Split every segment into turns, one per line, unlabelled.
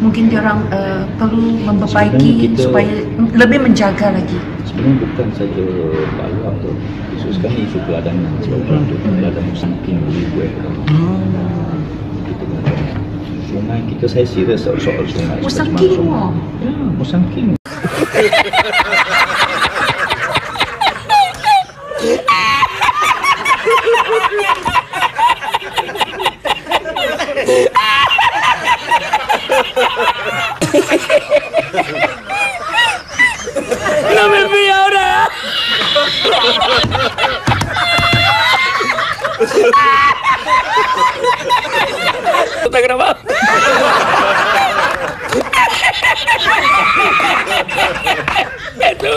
mungkin diorang perlu memperbaiki supaya lebih menjaga lagi.
Sebenarnya bukan saja Pak Luar tu, isu sekarang isu keladanan sebab itu keladanan saking ribuan. Sungai kita saya serius soal sungai.
Musangking.
Ya, Musangking.
No me fío ahora. ¿Está grabado? Itu.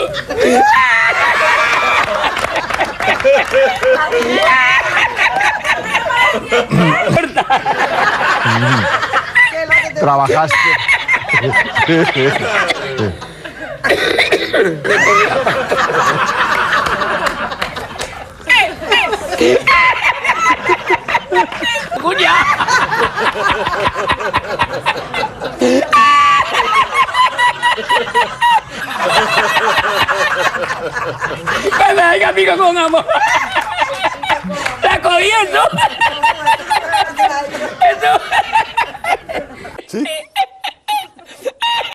Trabajaste.
Kunya. Kaya kami ko nga mo. Tako yun, no? Ito.